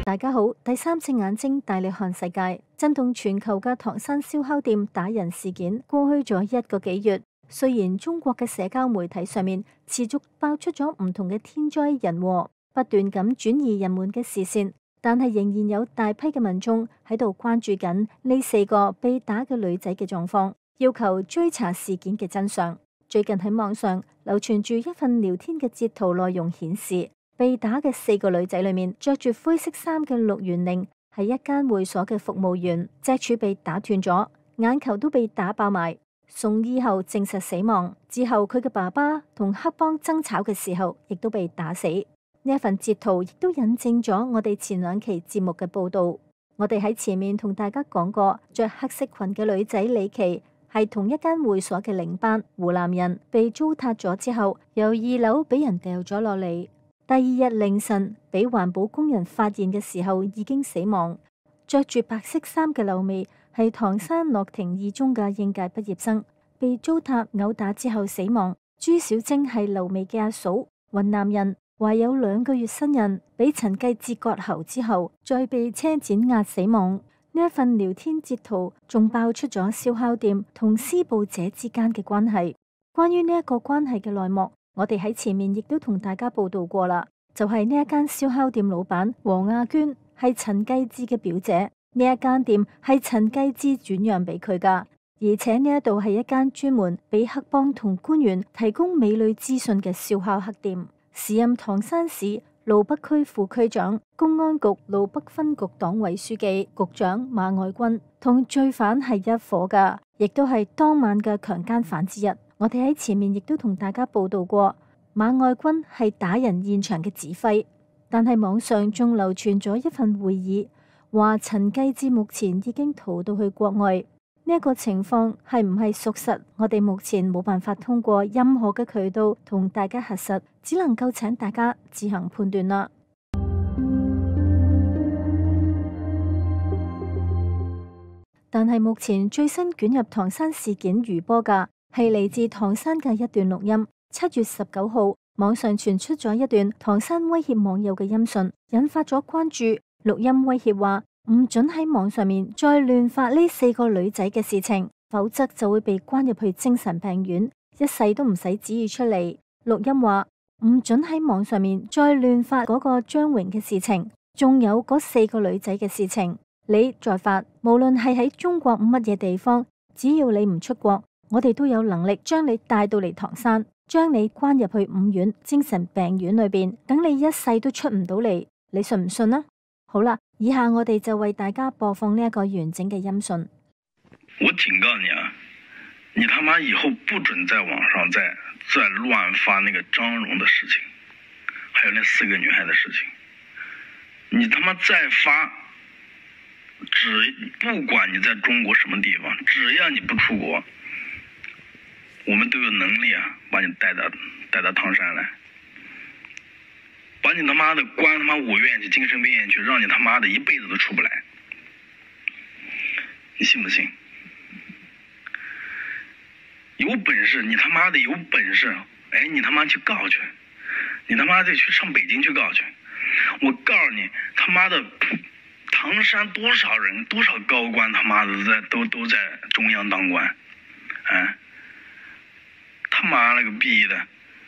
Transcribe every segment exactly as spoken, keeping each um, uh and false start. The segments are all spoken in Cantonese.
大家好，第三隻眼睛帶你看世界。震動全球嘅唐山燒烤店打人事件過去咗一個幾月，雖然中國嘅社交媒體上面持續爆出咗唔同嘅天災人禍，不斷咁轉移人們嘅視線，但係仍然有大批嘅民眾喺度關注緊呢四個被打嘅女仔嘅狀況，要求追查事件嘅真相。最近喺網上流傳住一份聊天嘅截圖，內容顯示，被打嘅四個女仔裏面，着住灰色衫嘅陸元玲係一間會所嘅服務員，脊柱被打斷咗，眼球都被打爆埋，送醫後證實死亡。之後佢嘅爸爸同黑幫爭吵嘅時候，亦都被打死。呢一份截圖亦都引證咗我哋前兩期節目嘅報道。我哋喺前面同大家講過，着黑色裙嘅女仔李琦係同一間會所嘅領班，湖南人，被糟蹋咗之後，由二樓俾人掉咗落嚟。第二日凌晨，俾環保工人發現嘅時候已經死亡。着住白色衫嘅劉薇係唐山樂亭二中嘅應屆畢業生，被糟蹋毆打之後死亡。朱小晶係劉薇嘅阿嫂，雲南人，懷有兩個月身孕，俾陳繼志割喉之後，再被車剪壓死亡。呢一份聊天截圖仲爆出咗燒烤店同施暴者之間嘅關係。關於呢一個關係嘅內幕，我哋喺前面亦都同大家報道過啦，就係呢一間燒烤店老闆黃亞娟係陳繼志嘅表姐，呢一間店係陳繼志轉讓俾佢噶，而且呢一度係一間專門俾黑幫同官員提供美女資訊嘅燒烤黑店。時任唐山市路北區副區長、公安局路北分局黨委書記、局長馬愛軍同罪犯係一夥噶，亦都係當晚嘅強姦犯之一。我哋喺前面亦都同大家報道過，馬愛軍係打人現場嘅指揮，但係網上仲流傳咗一份會議，話陳繼志目前已經逃到去國外。呢一個情況係唔係屬實？我哋目前冇辦法通過任何嘅渠道同大家核實，只能夠請大家自行判斷啦。但係目前最新捲入唐山事件餘波嘅係嚟自唐山嘅一段錄音。七月十九號，網上傳出咗一段唐山威脅網友嘅音訊，引發咗關注。錄音威脅話唔准喺網上面再亂發呢四個女仔嘅事情，否則就會被關入去精神病院，一世都唔使指意出嚟。錄音話唔准喺網上面再亂發嗰個張榮嘅事情，仲有嗰四個女仔嘅事情。你再發，無論係喺中國乜嘢地方，只要你唔出國，我哋都有能力將你帶到嚟唐山，將你關入去五院精神病院裏邊，等你一世都出唔到嚟。你信唔信啊？好啦，以下我哋就為大家播放呢一個完整嘅音訊。 我警告你啊，你他媽以後不准在網上再再亂發那個張榮的事情，還有那四個女孩的事情。你他媽再發，只不管你在中國什麼地方，只要你不出國，我們都有能力啊，把你帶到帶到唐山來。把你他媽的關他媽五院去，精神病院去，讓你他媽的一輩子都出不來，你信不信？有本事你他媽的有本事，哎，你他媽去告去，你他媽的去上北京去告去。我告訴你，他媽的唐山多少人多少高官他媽的在都都在中央當官，啊，他媽了個逼的！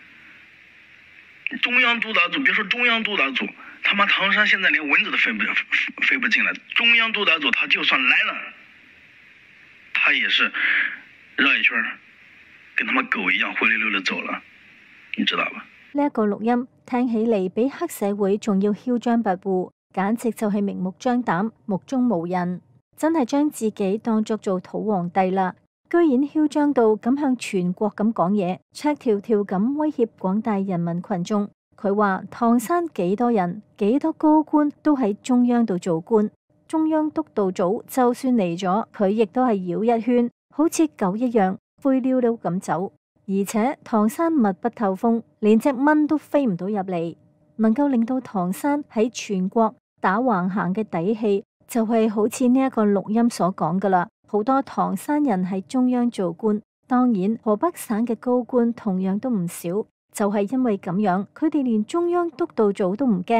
中央督導組，別說中央督導組，他媽唐山現在連蚊子都飛不飛不進來。中央督導組他就算來了，他也是繞一圈，跟他媽狗一樣灰溜溜的走了，你知道吧？ 呢一個錄音聽起嚟比黑社會仲要囂張跋扈，簡直就係明目張膽、目中無人，真係將自己當作做土皇帝啦！居然囂張到咁向全國咁講嘢，赤條條咁威脅廣大人民群眾。佢話唐山幾多人、幾多高官都喺中央度做官，中央督導組就算嚟咗，佢亦都係繞一圈，好似狗一樣灰溜溜咁走。而且唐山密不透風，連隻蚊都飛唔到入嚟，能夠令到唐山喺全國打橫行嘅底氣，就係好似呢一個錄音所講噶啦。好多唐山人喺中央做官，當然河北省嘅高官同樣都唔少。就係因為咁樣，佢哋連中央督導組都唔驚。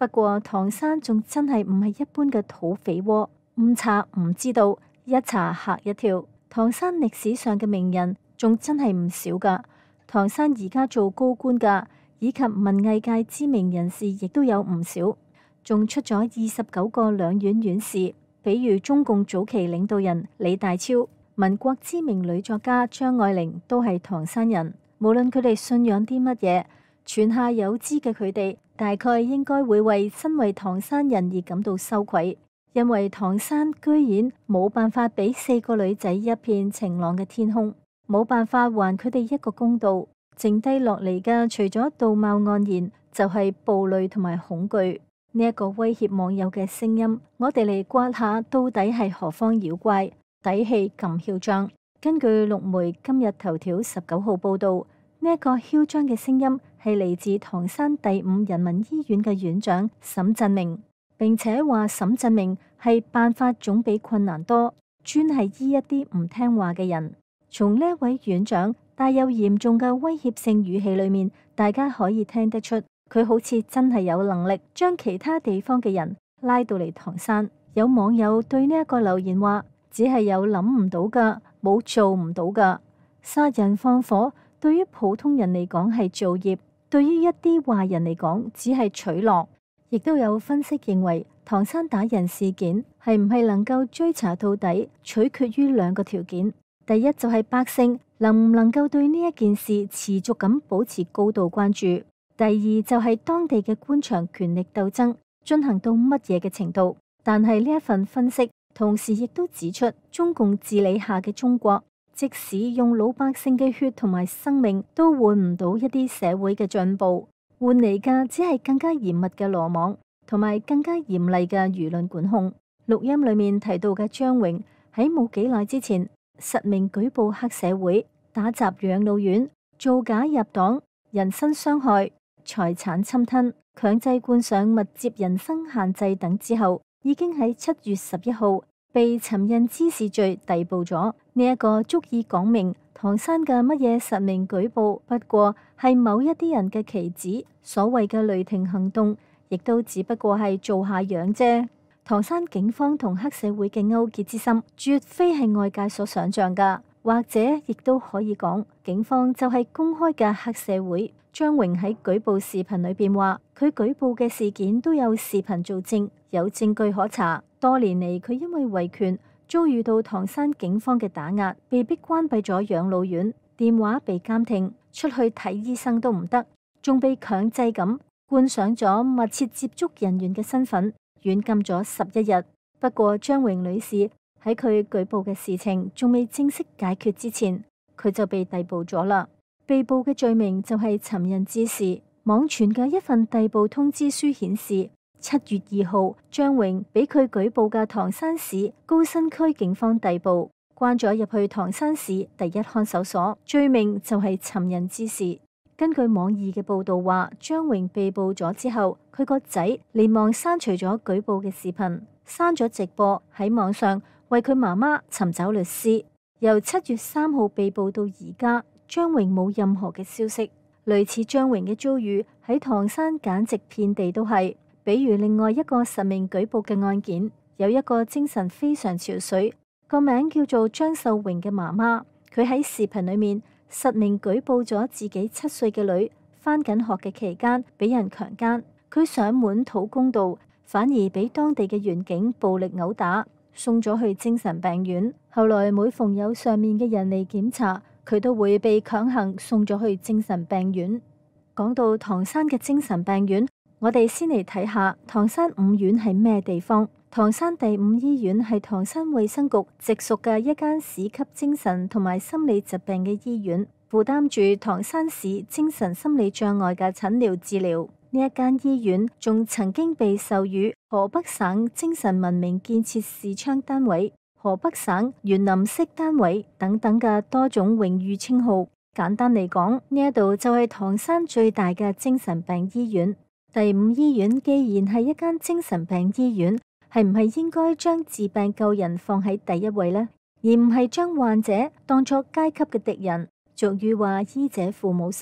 不過唐山仲真係唔係一般嘅土匪窩，唔查唔知道，一查嚇一跳。唐山歷史上嘅名人仲真係唔少噶，唐山而家做高官噶，以及文藝界知名人士亦都有唔少，仲出咗二十九個兩院院士，比如中共早期領導人李大釗、民國知名女作家張愛玲都係唐山人。無論佢哋信仰啲乜嘢，泉下有知嘅佢哋大概應該會為身為唐山人而感到羞愧。因為唐山居然冇辦法俾四個女仔一片晴朗嘅天空，冇辦法還佢哋一個公道，剩低落嚟嘅除咗道貌岸然，就係暴戾同埋恐懼。呢一個威脅網友嘅聲音，我哋嚟刮下到底係何方妖怪，底氣咁囂張。根據陸媒今日頭條十九號報道，呢一個囂張嘅聲音係嚟自唐山第五人民醫院嘅院長沈振明。並且話沈振明係辦法總比困難多，專係醫一啲唔聽話嘅人。從呢位院長帶有嚴重嘅威脅性語氣裏面，大家可以聽得出佢好似真係有能力將其他地方嘅人拉到嚟唐山。有網友對呢一個留言話，只係有諗唔到噶，冇做唔到噶。殺人放火對於普通人嚟講係造業，對於一啲壞人嚟講只係取樂。亦都有分析認為，唐山打人事件係唔係能夠追查到底，取決於兩個條件。第一就係百姓能唔能夠對呢一件事持續咁保持高度關注。第二就係當地嘅官場權力鬥爭進行到乜嘢嘅程度。但係呢一份分析同時亦都指出，中共治理下嘅中國，即使用老百姓嘅血同埋生命，都換唔到一啲社會嘅進步。換嚟嘅只係更加嚴密嘅羅網，同埋更加嚴厲嘅輿論管控。錄音裏面提到嘅張榮喺冇幾耐之前，實名舉報黑社會、打砸養老院、造假入黨、人身傷害、財產侵吞、強制冠上密接人身限制等之後，已經喺七月十一號被尋釁滋事罪逮捕咗。呢一個足以講明唐山嘅乜嘢實名舉報，不過係某一啲人嘅棋子。所謂嘅雷霆行動，亦都只不過係做下樣啫。唐山警方同黑社會嘅勾結之心，絕非係外界所想象噶，或者亦都可以講，警方就係公開嘅黑社會。張榮喺舉報視頻裏邊話，佢舉報嘅事件都有視頻做證，有證據可查。多年嚟，佢因為維權遭遇到唐山警方嘅打壓，被逼關閉咗養老院，電話被監聽，出去睇醫生都唔得，仲被強制咁冠上咗密切接觸人員嘅身份，軟禁咗十一日。不過張榮女士喺佢舉報嘅事情仲未正式解決之前，佢就被逮捕咗啦。被捕嘅罪名就係尋釁滋事。網傳嘅一份逮捕通知書顯示，七月二號張榮俾佢舉報嘅唐山市高新區警方逮捕，關咗入去唐山市第一看守所，罪名就係尋釁滋事。根據網易嘅報道話，張榮被捕咗之後，佢個仔連忙刪除咗舉報嘅視頻，刪咗直播，喺網上為佢媽媽尋找律師。由七月三號被捕到而家，張榮冇任何嘅消息。類似張榮嘅遭遇喺唐山簡直遍地都係。比如另外一個實名舉報嘅案件，有一個精神非常憔悴，個名叫做張秀榮嘅媽媽，佢喺視頻裏面實名舉報咗自己七歲嘅女返緊學嘅期間俾人強姦，佢上門討公道，反而俾當地嘅員警暴力毆打，送咗去精神病院。後來每逢有上面嘅人嚟檢查，佢都會被強行送咗去精神病院。講到唐山嘅精神病院，我哋先嚟睇下唐山五院係咩地方。唐山第五醫院係唐山衛生局直屬嘅一間市級精神同埋心理疾病嘅醫院，負擔住唐山市精神心理障礙嘅診療治療。呢一間醫院仲曾經被授予河北省精神文明建設視窗單位、河北省園林式單位等等嘅多種榮譽稱號。簡單嚟講，呢一度就係唐山最大嘅精神病醫院。第五醫院既然係一間精神病醫院，係唔係應該將治病救人放喺第一位呢？而唔係將患者當作階級嘅敵人？俗語話醫者父母心，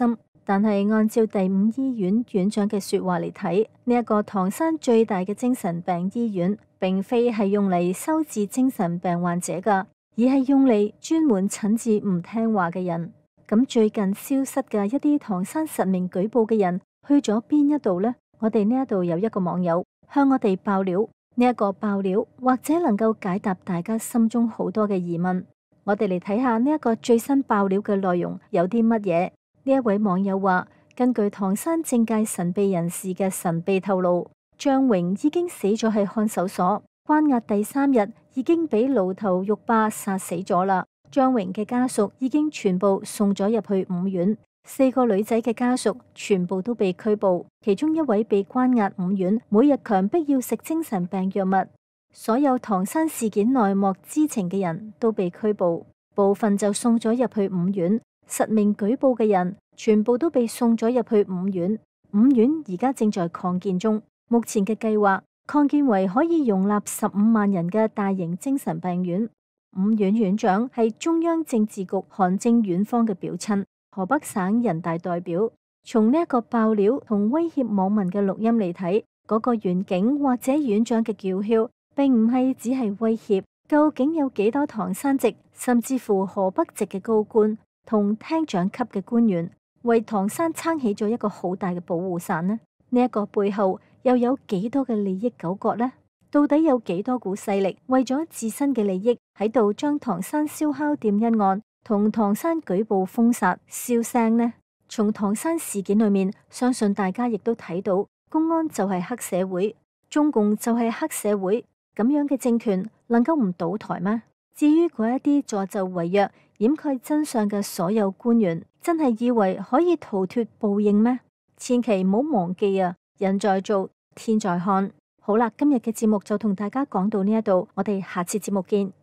但係按照第五醫院院長嘅說話嚟睇，呢一個唐山最大嘅精神病醫院，並非係用嚟收治精神病患者噶，而係用嚟專門診治唔聽話嘅人。咁最近消失嘅一啲唐山實名舉報嘅人去咗邊一度呢？我哋呢一度有一個網友向我哋爆料，呢一個爆料或者能夠解答大家心中好多嘅疑問。我哋嚟睇下呢一個最新爆料嘅內容有啲乜嘢。呢一位網友話，根據唐山政界神秘人士嘅神秘透露，張榮已經死咗喺看守所，關押第三日已經俾牢頭獄霸殺死咗啦。張榮嘅家屬已經全部送咗入去五院，四個女仔嘅家屬全部都被拘捕，其中一位被關押五院，每日強迫要食精神病藥物。所有唐山事件內幕知情嘅人都被拘捕，部分就送咗入去五院。實名舉報嘅人全部都被送咗入去五院，五院而家正在擴建中。目前嘅計劃擴建為可以容納十五萬人嘅大型精神病院。五院院長係中央政治局韓正院方嘅表親，河北省人大代表。從呢一個爆料同威脅網民嘅錄音嚟睇，嗰個院警或者院長嘅叫囂，並唔係只係威脅。究竟有幾多唐山籍甚至乎河北籍嘅高官同廳長級嘅官員為唐山撐起咗一個好大嘅保護傘呢？呢一個背後又有幾多嘅利益糾葛呢？到底有幾多股勢力為咗自身嘅利益喺度將唐山燒烤店一案同唐山舉報封殺燒聲呢？從唐山事件裏面，相信大家亦都睇到，公安就係黑社會，中共就係黑社會，咁樣嘅政權能夠唔倒台嗎？至於嗰一啲助紂為虐、掩蓋真相嘅所有官員，真係以為可以逃脫報應咩？千祈唔好忘記啊！人在做，天在看。好啦，今日嘅節目就同大家講到呢一度，我哋下次節目見。